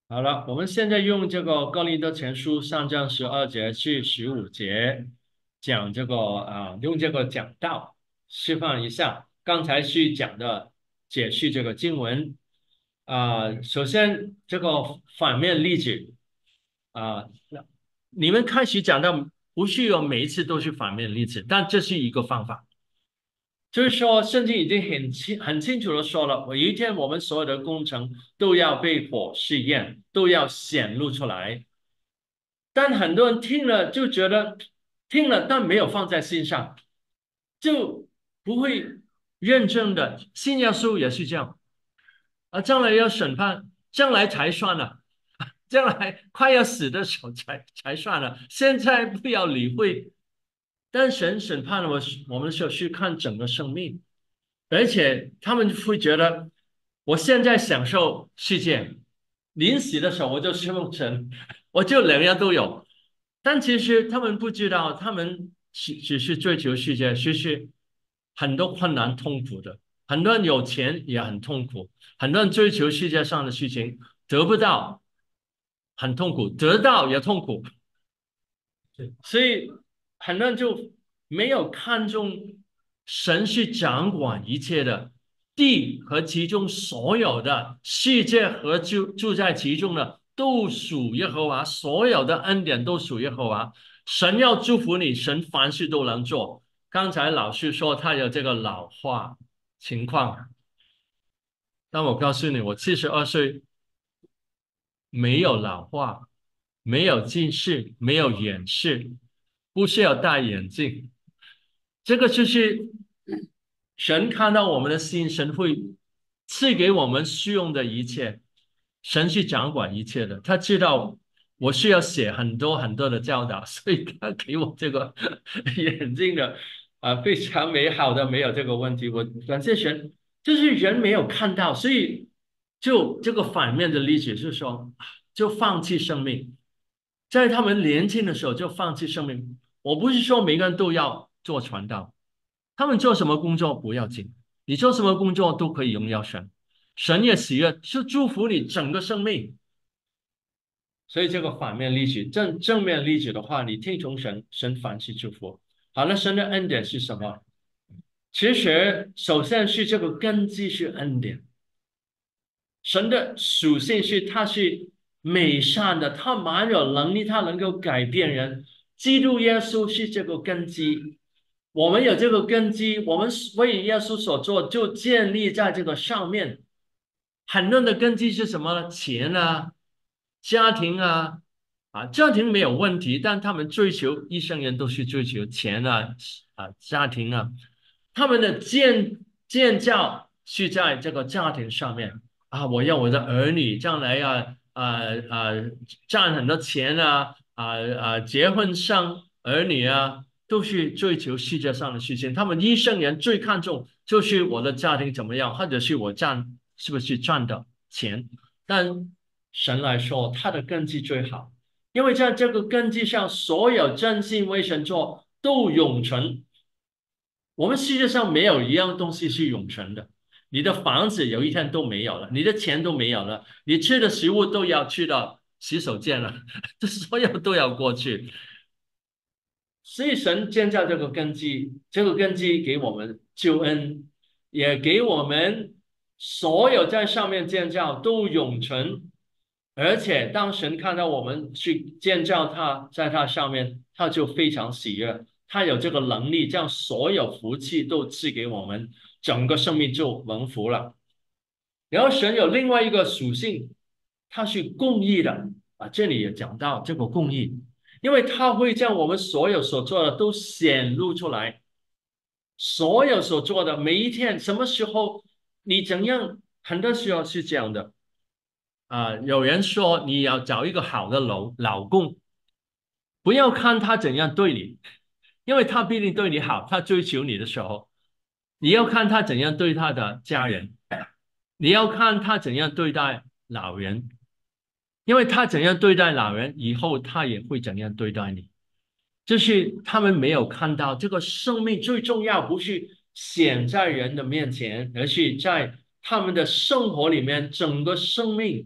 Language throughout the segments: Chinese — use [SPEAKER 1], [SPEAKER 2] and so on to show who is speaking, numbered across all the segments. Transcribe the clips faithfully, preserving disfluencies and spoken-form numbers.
[SPEAKER 1] 好了，我们现在用这个哥林多前书三章十二节至十五节讲这个啊，用这个讲道示范一下刚才去讲的解释这个经文啊。首先，这个反面例子啊，你们开始讲到不需要每一次都是反面例子，但这是一个方法。就是说，圣经已经很清很清楚的说了，有一天我们所有的工程都要被火试验，都要显露出来。但很多人听了就觉得听了，但没有放在心上，就不会认真的。信耶稣也是这样，啊，将来要审判，将来才算了，将来快要死的时候才才算了，现在不要理会。但神审判我我们的时候是看整个生命。而且他们会觉得，我现在享受世界，临死的时候我就去梦神，我就两样都有。但其实他们不知道，他们只只是追求世界，其实很多困难痛苦的，很多人有钱也很痛苦，很多人追求世界上的事情得不到，很痛苦，得到也痛苦。所以很多人就没有看重神是掌管一切的，地和其中所有的世界和住住在其中的都属耶和华，所有的恩典都属耶和华。神要祝福你，神凡事都能做。刚才老师说他有这个老化情况，但我告诉你，我七十二岁没有老化，没有近视，没有远视，不需要戴眼镜。这个就是神看到我们的心，神会赐给我们需用的一切。神是掌管一切的，他知道我需要写很多很多的教导，所以他给我这个眼镜的啊，非常美好的，没有这个问题。我感谢神，就是人没有看到，所以就这个反面的例子是说，就放弃生命，在他们年轻的时候就放弃生命。我不是说每个人都要做传道，他们做什么工作不要紧，你做什么工作都可以荣耀神，神也喜悦，是祝福你整个生命。所以这个反面例子，正正面例子的话，你听从神，神凡事祝福。好了，神的恩典是什么？其实首先是这个根基是恩典。神的属性是他是美善的，他蛮有能力，他能够改变人。基督耶稣是这个根基，我们有这个根基，我们为耶稣所做就建立在这个上面。很多人的根基是什么呢？钱啊，家庭啊，啊，家庭没有问题，但他们追求一生人都是追求钱啊，啊，家庭啊，他们的建建造是在这个家庭上面。啊，我要我的儿女将来啊啊啊赚很多钱啊啊啊，结婚生儿女啊，都是追求世界上的事情。他们一生人最看重就是我的家庭怎么样，或者是我赚是不是赚的钱。但神来说，他的根基最好，因为在这个根基上，所有真心为神做都永存。我们世界上没有一样东西是永存的，你的房子有一天都没有了，你的钱都没有了，你吃的食物都要去到洗手间了，这所有都要过去。所以神建造这个根基，这个根基给我们救恩，也给我们所有在上面建造都永存。而且当神看到我们去建造它，在它上面，他就非常喜悦，他有这个能力，将所有福气都赐给我们，整个生命就蒙福了。然后神有另外一个属性，他是公义的啊，这里也讲到这个公义，因为他会将我们所有所做的都显露出来，所有所做的每一天，什么时候你怎样，很多时候是这样的啊。有人说你要找一个好的老老公，不要看他怎样对你，因为他必定对你好，他追求你的时候，你要看他怎样对他的家人，你要看他怎样对待老人，因为他怎样对待老人，以后他也会怎样对待你。就是他们没有看到这个生命最重要，不是显在人的面前，而是在他们的生活里面，整个生命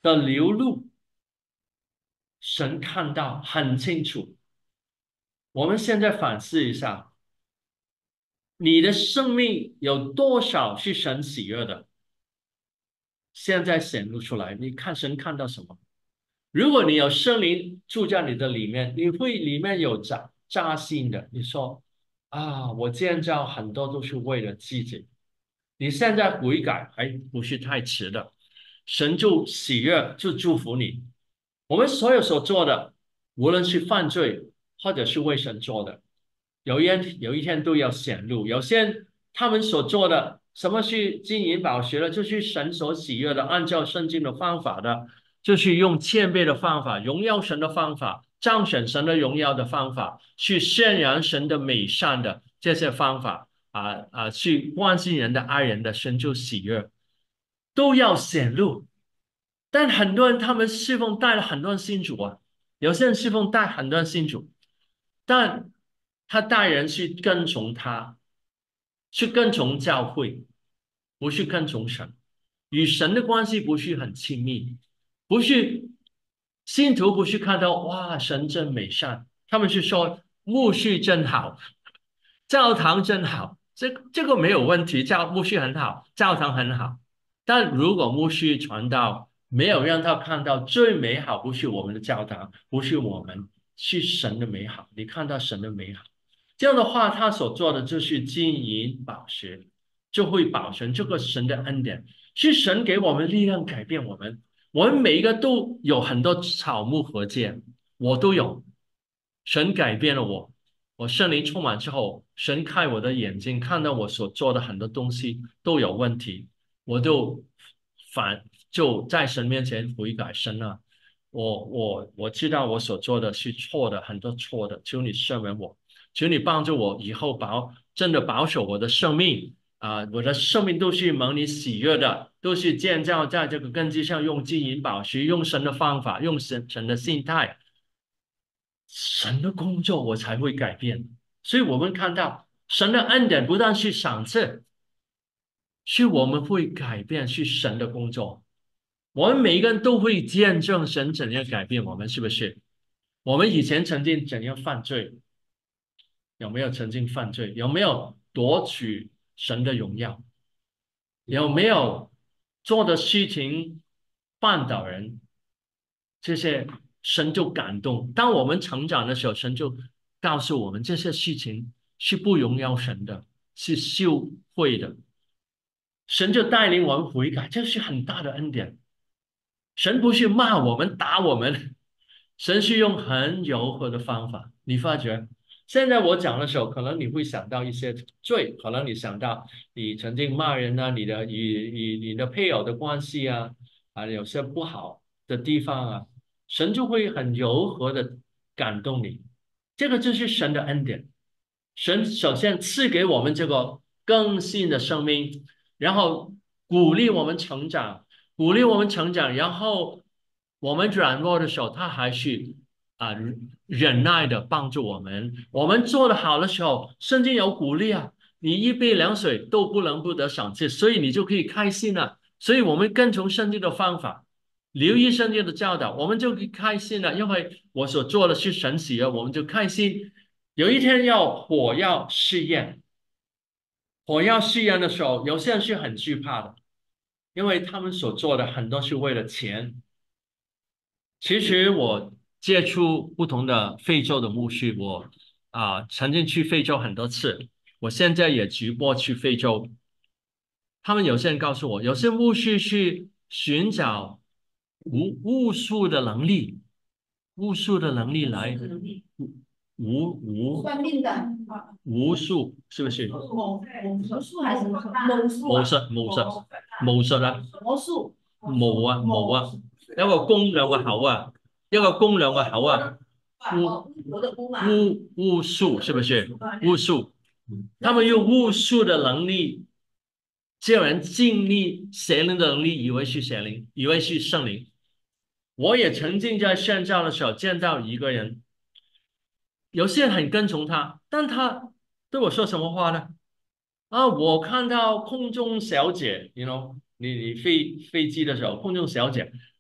[SPEAKER 1] 的流露，神看到很清楚。我们现在反思一下，你的生命有多少是神喜悦的？现在显露出来，你看神看到什么？如果你有圣灵住在你的里面，你会里面有扎扎心的。你说啊，我建造很多都是为了自己，你现在悔改还不是太迟的，神就喜悦，就祝福你。我们所有所做的，无论是犯罪或者是为神做的，有一天有一天都要显露。有些他们所做的，什么是金银宝石的，就是神所喜悦的，按照圣经的方法的，就是用谦卑的方法，荣耀神的方法，彰显神的荣耀的方法，去宣扬神的美善的这些方法啊啊，去关心人的、爱人的，神就喜悦，都要显露。但很多人他们侍奉带了很多人信主啊，有些人侍奉带很多人信主，但他带人去跟从他，去跟从教会，不是跟从神，与神的关系不是很亲密，不是信徒不是看到哇神真美善，他们是说牧师真好，教堂真好，这这个没有问题，教牧师很好，教堂很好。但如果牧师传道，没有让他看到最美好，不是我们的教堂，不是我们，是神的美好。你看到神的美好，这样的话，他所做的就是金银宝石，就会保存这个神的恩典，是神给我们力量改变我们。我们每一个都有很多草木禾秸，我都有，神改变了我。我圣灵充满之后，神开我的眼睛，看到我所做的很多东西都有问题，我就反就在神面前悔改。神啊，我我我知道我所做的是错的，很多错的，求你赦免我，求你帮助我以后保真的保守我的生命啊、我的生命都是蒙你喜悦的，都是建造在这个根基上，用金银宝石，用神的方法，用神神的心态。神的工作我才会改变。所以我们看到神的恩典不但是赏赐，是我们会改变，是神的工作。我们每一个人都会见证神怎样改变我们，是不是？我们以前曾经怎样犯罪？有没有曾经犯罪？有没有夺取神的荣耀？有没有做的事情绊倒人？这些神就感动。当我们成长的时候，神就告诉我们这些事情是不荣耀神的，是羞愧的。神就带领我们悔改，这是很大的恩典。神不是骂我们、打我们，神是用很柔和的方法。你发觉，现在我讲的时候，可能你会想到一些罪，可能你想到你曾经骂人啊，你的与与你的配偶的关系啊，啊，有些不好的地方啊，神就会很柔和的感动你。这个就是神的恩典。神首先赐给我们这个更新的生命，然后鼓励我们成长。鼓励我们成长，然后我们软弱的时候，他还是啊、忍耐的帮助我们。我们做的好的时候，圣经有鼓励啊，你一杯凉水都不能不得赏赐，所以你就可以开心了。所以我们跟从圣经的方法，留意圣经的教导，我们就可以开心了，因为我所做的是神喜悦，我们就开心。有一天要火要试验，火要试验的时候，有些人是很惧怕的。因为他们所做的很多是为了钱。其实我接触不同的非洲的牧师，我啊、曾经去非洲很多次，我现在也直播去非洲。他们有些人告诉我，有些牧师去寻找巫巫术的能力，巫术的能力来巫巫
[SPEAKER 2] 算命的啊，
[SPEAKER 1] 巫术是不是？
[SPEAKER 2] 某某术还是某术
[SPEAKER 1] 巫
[SPEAKER 2] 啊？
[SPEAKER 1] 術巫術巫術啊！
[SPEAKER 2] 魔术，
[SPEAKER 1] 冇啊冇啊，一個公兩個口啊，一個公兩個口啊，
[SPEAKER 2] 巫我的巫嘛，
[SPEAKER 1] 巫巫術是不是？巫術，他們用巫術的能力，叫人經歷邪靈的能力，以為是邪靈，以為是聖靈。我也曾經在宣教的時候見到一個人，有些人很跟從他，但他對我說什麼話呢？啊，我看到空中小姐，you know，你你飛飛機的時候，空中小姐，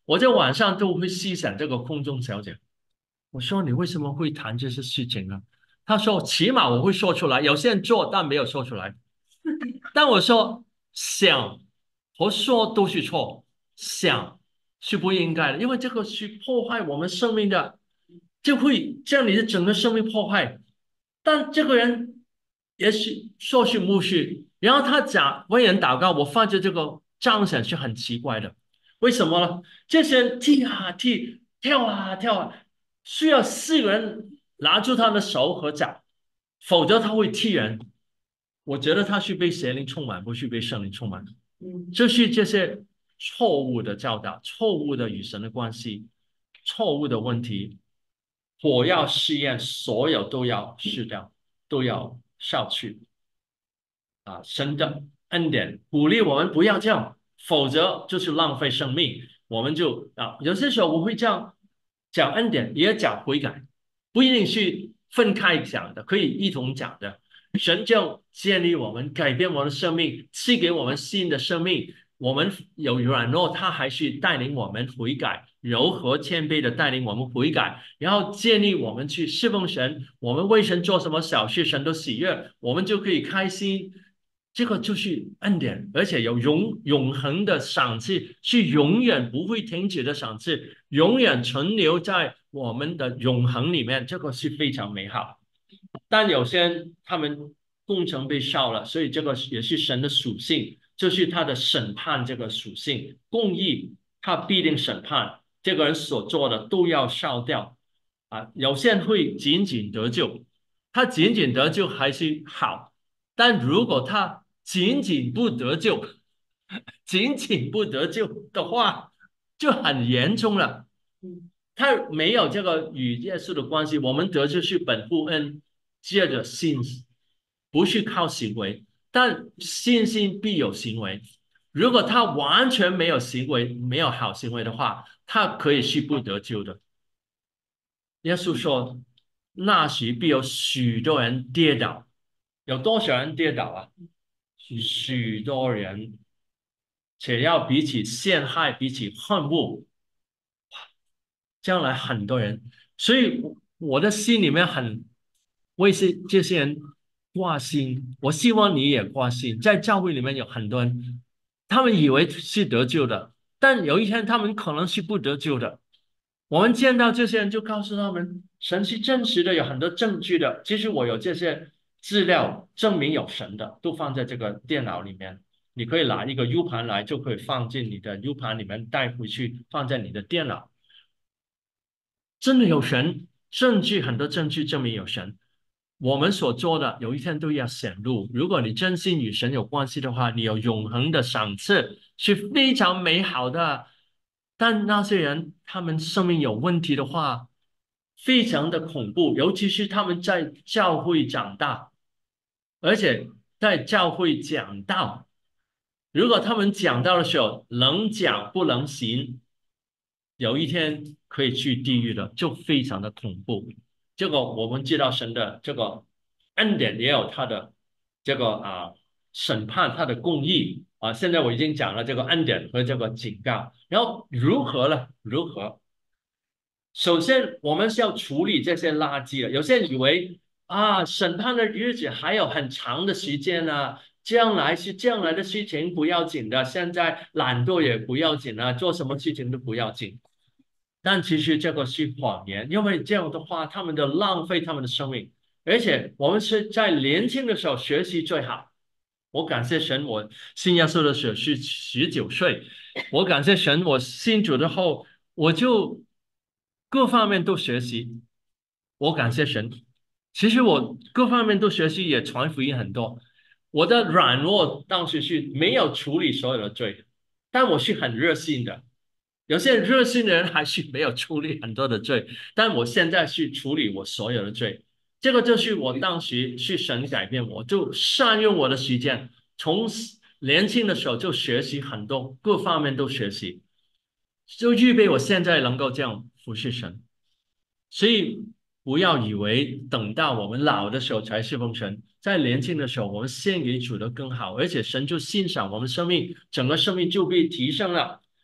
[SPEAKER 1] 我在晚上都会细想这个空中小姐。我说你为什么会谈这些事情呢？他说起码我会说出来，有些人做但没有说出来。但我说想和说都是错，想是不应该的，因为这个是破坏我们生命的，就会将你的整个生命破坏。但这个人也许说是牧师，然后他讲为人祷告，我发觉这个彰显是很奇怪的。为什么呢？这些人踢啊踢，跳啊跳啊，需要四个人拿住他的手和脚，否则他会踢人。我觉得他是被邪灵充满，不是被圣灵充满。
[SPEAKER 2] 嗯，
[SPEAKER 1] 这是这些错误的教导，错误的与神的关系，错误的问题。火要试验，所有都要试掉，都要消去。啊，神的恩典鼓励我们不要这样，否则就是浪费生命。我们就啊，有些时候我会这样讲恩典，也讲悔改，不一定是分开讲的，可以一同讲的。神就建立我们，改变我们的生命，赐给我们新的生命。我们有软弱，他还是带领我们悔改，柔和谦卑的带领我们悔改，然后建立我们去侍奉神。我们为神做什么小事，神都喜悦，我们就可以开心。这个就是恩典，而且有永永恒的赏赐，是永远不会停止的赏赐，永远存留在我们的永恒里面，这个是非常美好。但有些人他们工程被烧了，所以这个也是神的属性，就是他的审判这个属性，公义他必定审判，这个人所做的都要烧掉啊。有些人会仅仅得救，他仅仅得救还是好，但如果他仅仅不得救，仅仅不得救的话，就很严重了。
[SPEAKER 2] 嗯，
[SPEAKER 1] 他没有这个与耶稣的关系，我们得救是本乎恩，借着信，不是靠行为，但信心必有行为。如果他完全没有行为，没有好行为的话，他可以是不得救的。耶稣说，那时必有许多人跌倒，有多少人跌倒啊？许多人，且要比起陷害，比起恨恶，将来很多人，所以我的心里面很为这这些人挂心。我希望你也挂心，在教会里面有很多人，他们以为是得救的，但有一天他们可能是不得救的。我们见到这些人，就告诉他们，神是真实的，有很多证据的。其实我有这些资料证明有神的，都放在这个电脑里面。你可以拿一个 U 盘来，就可以放进你的 U 盘里面，带回去放在你的电脑。真的有神，证据很多证据证明有神。我们所做的有一天都要显露。如果你真心与神有关系的话，你有永恒的赏赐，是非常美好的。但那些人他们生命有问题的话，非常的恐怖，尤其是他们在教会长大，而且在教会讲道。如果他们讲道的时候能讲不能行，有一天可以去地狱的，就非常的恐怖。这个我们知道神的这个恩典也有他的这个啊审判，他的公义啊。现在我已经讲了这个恩典和这个警告，然后如何呢？如何？首先我们是要处理这些垃圾的。有些人以为啊，审判的日子还有很长的时间呢、将来是将来的事情不要紧的，现在懒惰也不要紧了，做什么事情都不要紧。但其实这个是谎言，因为这样的话，他们的浪费他们的生命，而且我们是在年轻的时候学习最好。我感谢神，我信耶稣的时候是十九岁，我感谢神，我信主之后，我就各方面都学习。我感谢神，其实我各方面都学习，也传福音很多。我的软弱当时是没有处理所有的罪，但我是很热心的。有些热心的人还是没有处理很多的罪，但我现在是处理我所有的罪。这个就是我当时是神改变我，就善用我的时间，从年轻的时候就学习很多，各方面都学习，就预备我现在能够这样服侍神。所以不要以为等到我们老的时候才侍奉神，在年轻的时候我们献给主的更好，而且神就欣赏我们生命，整个生命就被提升了。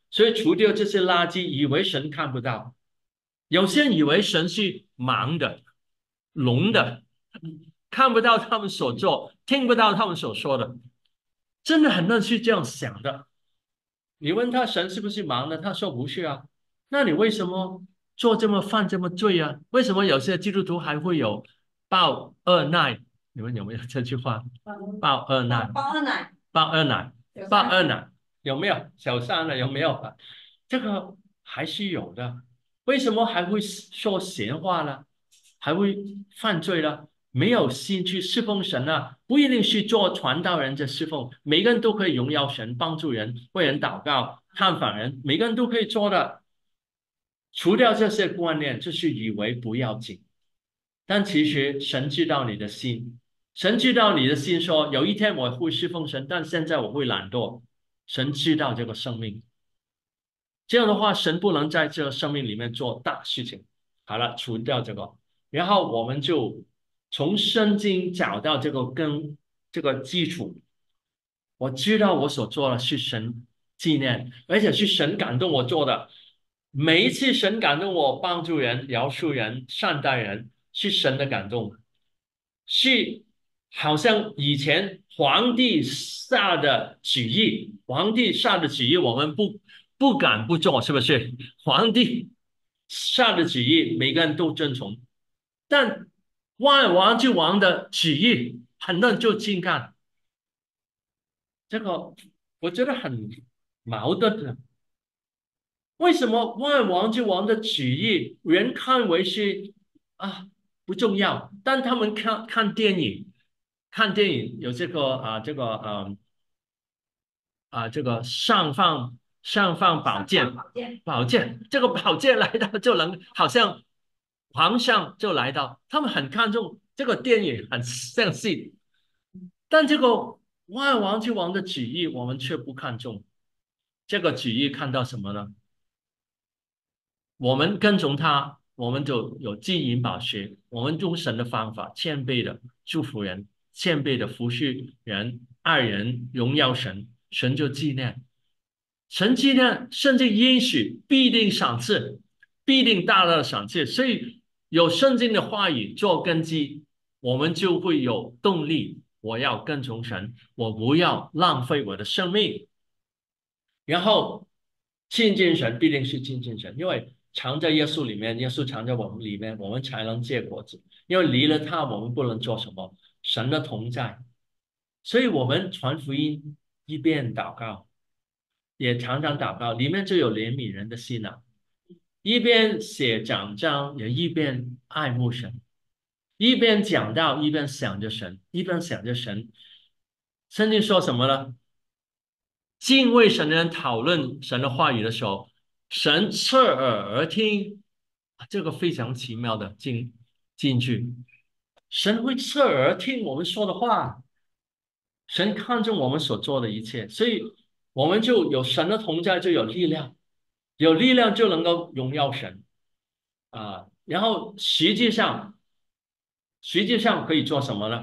[SPEAKER 1] 所以除掉这些垃圾，以为神看不到。有些人以为神是盲的、聋的，看不到他们所做，听不到他们所说的，真的很多人是这样想的。你问他神是不是盲的，他说不是啊。那你为什么做这么犯这么罪啊？为什么有些基督徒还会有报二奶？你们有没有这句话？报二奶，
[SPEAKER 2] 包二奶，
[SPEAKER 1] 报二奶，报二奶，有没有？小三了有没有？这个还是有的。为什么还会说闲话呢？还会犯罪呢？没有心去侍奉神啊，不一定是做传道人的侍奉，每个人都可以荣耀神，帮助人，为人祷告，探访人，每个人都可以做的。除掉这些观念，就是以为不要紧，但其实神知道你的心，神知道你的心说，有一天我会侍奉神，但现在我会懒惰。神知道这个生命，这样的话，神不能在这个生命里面做大事情。好了，除掉这个，然后我们就从圣经找到这个根，这个基础。我知道我所做的是神纪念，而且是神感动我做的。每一次神感动我帮助人、饶恕人、善待人，是神的感动，是好像以前皇帝下的旨意，皇帝下的旨意我们不不敢不做，是不是？皇帝下的旨意每个人都遵从，但万王之王的旨意很多人就近看。这个我觉得很矛盾的。为什么万王之王的旨意人看为是啊不重要，但他们看看电影，看电影有这个啊这个呃啊这个上放上放宝剑，
[SPEAKER 2] 宝剑，
[SPEAKER 1] 宝剑这个宝剑来到就能好像皇上就来到，他们很看重这个电影很相信，但这个万王之王的旨意我们却不看重。这个旨意看到什么呢？我们跟从他，我们就有金银宝石，我们用神的方法，谦卑的祝福人，谦卑的服侍人，爱人，荣耀神，神就纪念，神纪念，甚至应许必定赏赐，必定大大的赏赐。所以有圣经的话语做根基，我们就会有动力。我要跟从神，我不要浪费我的生命。然后亲近神必定是亲近神，因为藏在耶稣里面，耶稣藏在我们里面，我们才能结果子。因为离了他，我们不能做什么。神的同在，所以我们传福音一边祷告，也常常祷告，里面就有怜悯人的心啊。一边写讲章，也一边爱慕神，一边讲道，一边想着神，一边想着神。圣经说什么呢？敬畏神的人讨论神的话语的时候，神侧耳而听，这个非常奇妙的进进去。神会侧耳听我们说的话，神看重我们所做的一切，所以我们就有神的同在，就有力量，有力量就能够荣耀神啊。然后实际上，实际上可以做什么呢？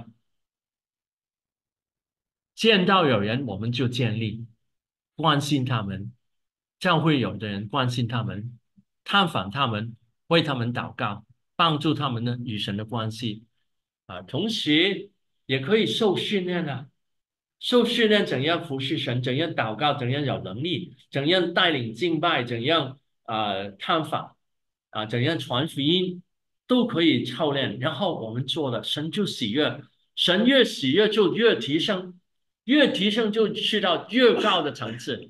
[SPEAKER 1] 见到有人，我们就建立。关心他们，教会有的人关心他们，探访他们，为他们祷告，帮助他们呢与神的关系啊，同时也可以受训练啊，受训练怎样服侍神，怎样祷告，怎样有能力，怎样带领敬拜，怎样啊探访啊，怎样传福音，都可以操练。然后我们做了，神就喜悦，神越喜悦就越提升。越提升就去到越高的层次。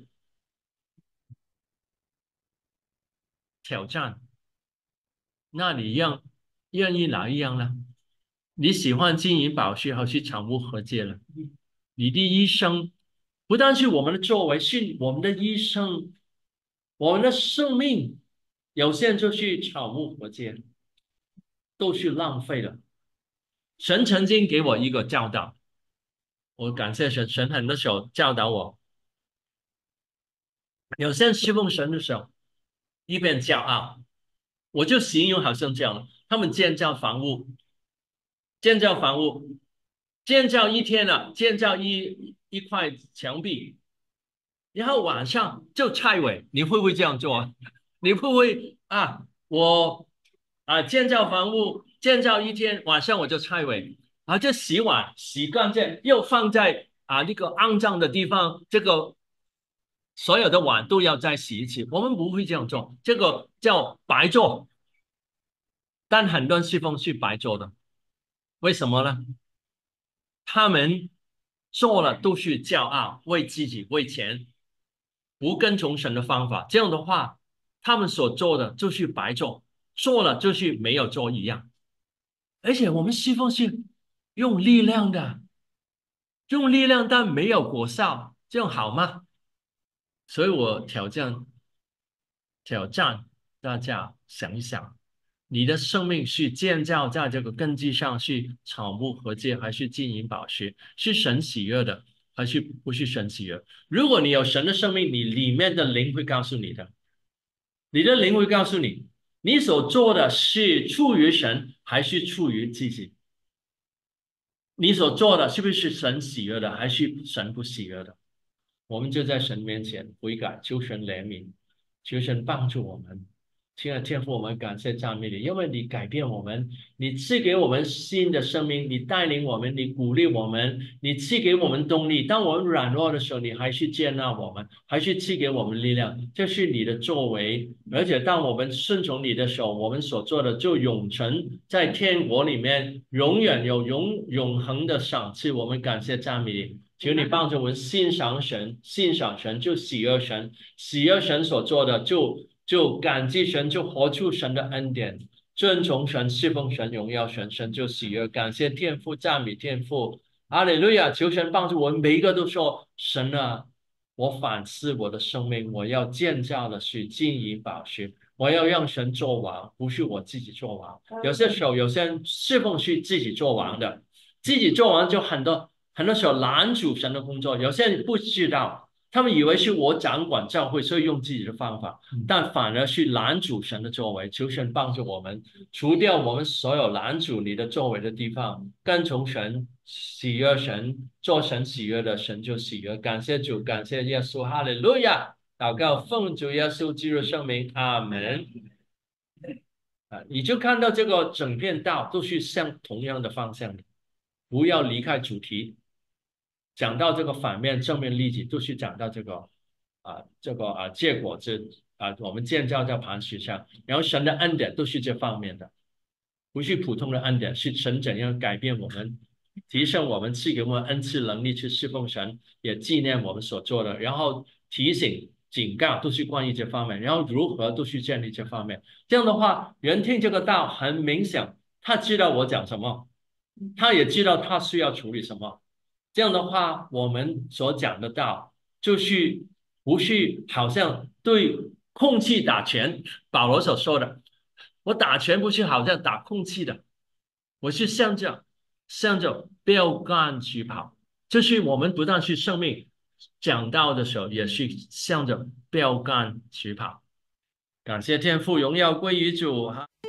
[SPEAKER 1] 挑战，那你让愿意哪一样呢？你喜欢金银宝石，还是产物和解了？你的一生不但是我们的作为，是我们的一生，我们的生命，有些人就去草木和解，都是浪费了。神曾经给我一个教导，我感谢神，神很多时候教导我，有些人侍奉神的时候，一边骄傲。我就形容好像这样，他们建造房屋，建造房屋，建造一天了，建造一一块墙壁， 然后晚上就拆毁，你会不会这样做？你会不会啊？我啊建造房屋，建造一天，晚上我就拆毁，然后就洗碗，洗干净，又放在啊那个肮脏的地方，这个所有的碗都要再洗一次。我们不会这样做，这个叫白做。但很多人侍奉是白做的，为什么呢？他们做了都是骄傲，为自己为钱，不跟从神的方法。这样的话，他们所做的就是白做，做了就是没有做一样。而且我们侍奉是用力量的，用力量但没有果效，这样好吗？所以我挑战挑战大家想一想，你的生命是建造在这个根基上，是草木和解，还是金银宝石？是神喜悦的，还是不是神喜悦？如果你有神的生命，你里面的灵会告诉你的，你的灵会告诉你，你所做的是出于神，还是出于自己？你所做的是不是神喜悦的，还是神不喜悦的？我们就在神面前悔改，求神怜悯，求神帮助我们。亲爱的天父，我们感谢赞美你，因为你改变我们，你赐给我们新的生命，你带领我们，你鼓励我们，你赐给我们动力。当我们软弱的时候，你还是接纳我们，还是赐给我们力量，这是你的作为。而且当我们顺从你的时候，我们所做的就永存在天国里面，永远有永永恒的赏赐。我们感谢赞美你。求你帮助我们欣赏神，欣赏神就喜悦神，喜悦神所做的就就感激神，就活出神的恩典，尊崇神，侍奉神，荣耀神，神就喜悦。感谢天父，赞美天父，哈利路亚！求神帮助我们每一个都说，神啊，我反思我的生命，我要建造的是金银宝石，我要让神做王，不是我自己做王。有些时候，有些人侍奉是自己做王的，自己做王就很多。很多时候拦阻神的工作，有些人不知道，他们以为是我掌管教会，所以用自己的方法，但反而是拦阻神的作为。求神帮助我们，除掉我们所有拦阻你的作为的地方，跟从神，喜悦神，做神喜悦的神就喜悦。感谢主，感谢耶稣，哈利路亚！祷告奉主耶稣基督圣名，阿门。啊，你就看到这个整片道都是向同样的方向的，不要离开主题。讲到这个反面、正面例子，都是讲到这个啊，这个啊结果子啊，我们建造在磐石上，然后神的恩典都是这方面的，不是普通的恩典，是神怎样改变我们，提升我们，赐给我们恩赐能力去侍奉神，也纪念我们所做的，然后提醒、警告都是关于这方面，然后如何都是建立这方面。这样的话，人听这个道很明显，他知道我讲什么，他也知道他需要处理什么。这样的话，我们所讲的道就是不是好像对空气打拳，保罗所说的，我打拳不是好像打空气的，我是向着向着标杆去跑，就是我们不但是生命讲道的时候，也是向着标杆去跑。感谢天父，荣耀归于主哈。